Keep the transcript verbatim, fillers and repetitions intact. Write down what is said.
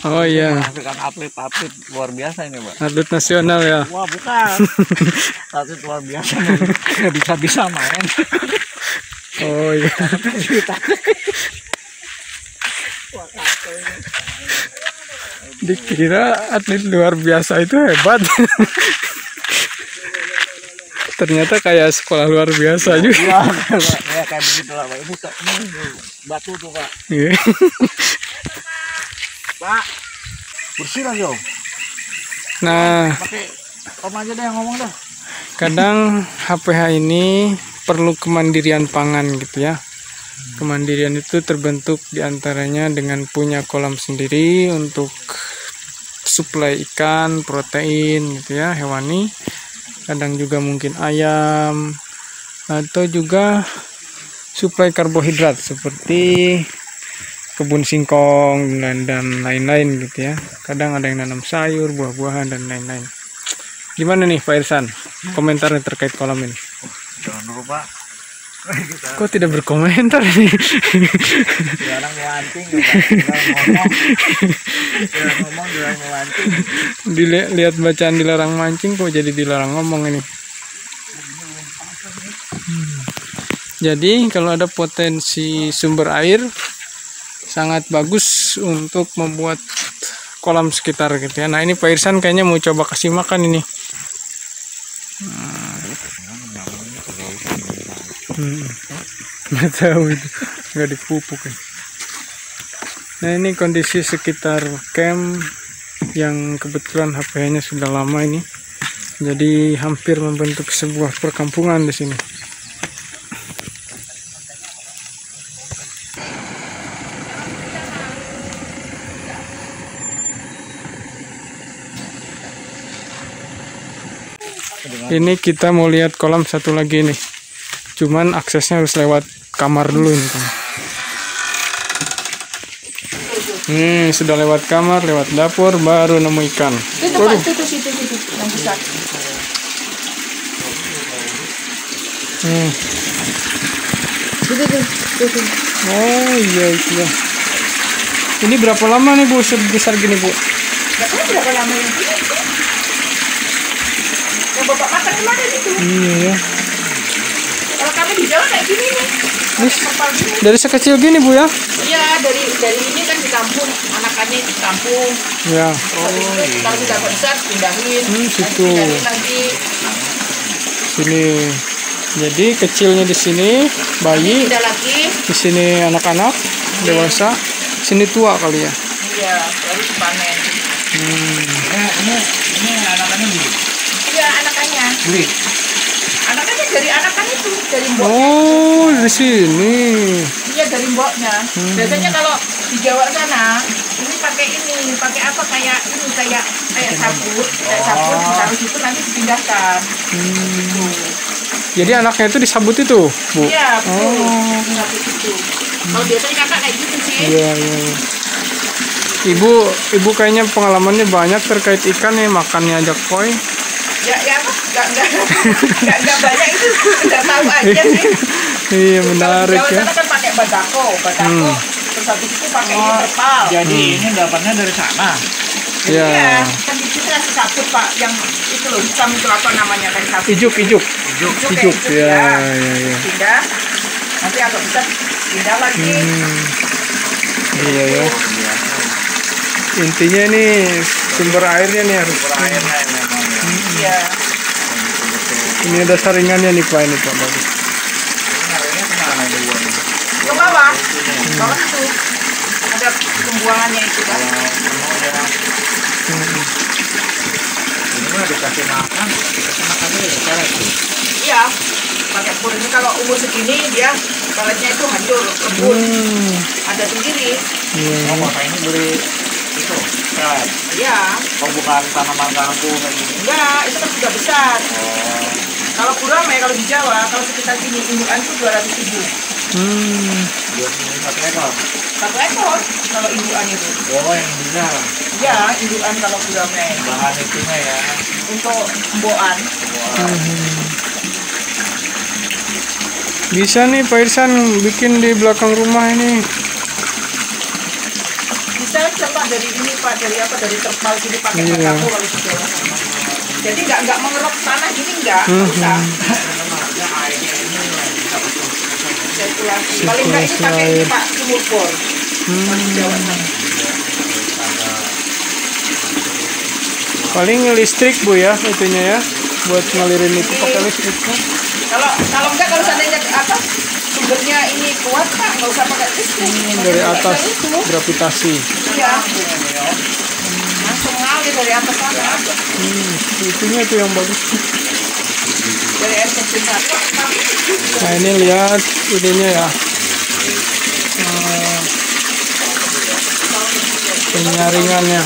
Oh iya. Menghasilkan atlet-atlet luar biasa ini, Pak. Atlet nasional ya. Wah, bukan. Atlet luar biasa nggak bisa-bisa main. Oh iya. Dikira atlet luar biasa itu hebat. Ternyata kayak sekolah luar biasa juga. Iya, kayak kayak begitu lah, Pak. Ini, ini batu tuh, Pak. Iya. Pak, bersih lah, Jo. Nah, Pakai om aja deh yang ngomong dah. kadang H P H ini perlu kemandirian pangan gitu ya. Kemandirian itu terbentuk diantaranya dengan punya kolam sendiri untuk suplai ikan, protein gitu ya, hewani. Kadang juga mungkin ayam, atau juga suplai karbohidrat seperti kebun singkong dan dan lain-lain gitu ya. Kadang ada yang nanam sayur, buah-buahan dan lain-lain. Gimana nih Pak Irsan komentarnya terkait kolam ini? Jangan dulu, Pak. Kok tidak berkomentar nih? Dilarang memancing, dilarang ngomong, dilarang ngomong, dilarang memancing. Dilihat bacaan dilarang mancing kok jadi dilarang ngomong ini. Hmm. Jadi kalau ada potensi sumber air sangat bagus untuk membuat kolam sekitar gitu ya. Nah ini Pak Irsan kayaknya mau coba kasih makan ini. Hmm. Nggak tahu itu, nggak dipupuk kan. Nah ini kondisi sekitar camp yang kebetulan H P H-nya sudah lama ini, jadi hampir membentuk sebuah perkampungan di sini. Ini kita mau lihat kolam satu lagi nih. Cuman aksesnya harus lewat kamar dulu ini kan. Hmm, sudah lewat kamar, lewat dapur, baru nemu ikan. Itu Pak, itu tuh situ situ yang besar. Hmm. Itu tuh, itu. Oh iya itu ya. Ini berapa lama nih Bu sebesar gini Bu? Gak tahu berapa lama yang ini. Yang Bapak makan kemarin itu. Iya ya. Kalau kami di Jawa kayak gini nih. Wis, Kepal gini. dari sekecil gini Bu ya? Iya, dari dari ini kan di kampung, anakannya di kampung. Ya. Oh, kalau sudah besar pindahin. Hmm, situ. Pindahin lagi. Sini. Jadi kecilnya di sini, bayi. Pindah lagi. Di sini anak-anak, dewasa. Sini tua kali ya. Iya, baru dipanen. Hmm. Ini, ini, ini anak-anaknya beli. Iya, anakannya. Beli. Anakannya dari anakan itu, dari mbok. Oh, di sini. Iya, dari mboknya. Hmm. Biasanya kalau di Jawa sana, ini pakai ini, pakai apa kayak ini kayak kayak sabut, kayak sabut ditaruh situ nanti dipindahkan. Hmm. Jadi anaknya itu disabut itu, Bu? Iya, betul. Oh. Sabut itu. Kalau biasanya kakak kayak gitu sih. Iya, iya, iya. Ibu, ibu kayaknya pengalamannya banyak terkait ikan nih, makannya ajak koi. Ya, ya apa? Gak, gak, gak, gak banyak itu, gak tahu aja sih. Iya, menarik Kalau di ya. Jawa sana kan pakai badako, badako. Hmm. Terus habis itu pakai ini terpal. Jadi ini dapatnya dari sana. Iya. Iya, kan di situ kasih sabut Pak, yang itu loh, hitam itu apa namanya kan sabut. Ijuk, ijuk. Ijuk, kayak Ijuk, gitu, ya, ya. ya, ya. Pindah, nanti agak besar pindah lagi. Hmm. Iya ya. Intinya nih sumber airnya nih harus. Airnya memang ya. Iya. Ini ada saringannya nih Pak ini Pak bagus. Airnya kemana ada uangnya? Ke bawah, bawah itu ada pembuangannya itu kan. Hmm. Ini mah dikasih makan, dikasih makan dulu ya, cara itu. Iya, pakai pur ini kalau umur segini dia baletnya itu hancur, kebun, Hmm. ada sendiri. Iya. Oh, masa ini beli itu, pelet. Iya, Oh, bukan tanaman kampung kayak gini. enggak, itu kan sudah besar. Oh, Kalau gurame kalau di Jawa, kalau sekitar sini indukan itu dua ratus ribu. Hmm. dua puluh satu ekor. Satu ekor kalau indukan itu. Oh, yang bisa. Iya, indukan kalau gurame. Bahan itunya ya. Untuk emboan. Hmm. Bisa nih Pak Irsan bikin di belakang rumah ini. Bisa coba dari ini Pak, dari apa, dari terpal sini pakai Iya. pakai kalau di Jawa. Jadi nggak nggak mengeruk tanah gini nggak, nggak Mhm. usah. Sirkulasi. Paling nggak ini Sirkulasi pakai ini air. Pak, sumur bor. Kalau di Jawa sana. Paling listrik Bu ya itunya ya, buat ngalirin itu pakai listrik. Kalau kalau enggak, kalau seandainya apa sumbernya ini kuat Pak, nggak usah pakai listrik. Dari Pakai atas itu. gravitasi. Iya. Langsung ngalir dari atas sana. Hmm, itunya tuh yang bagus. Dari air terjun satu. Nah ini lihat ininya ya. Eh, penyaringannya.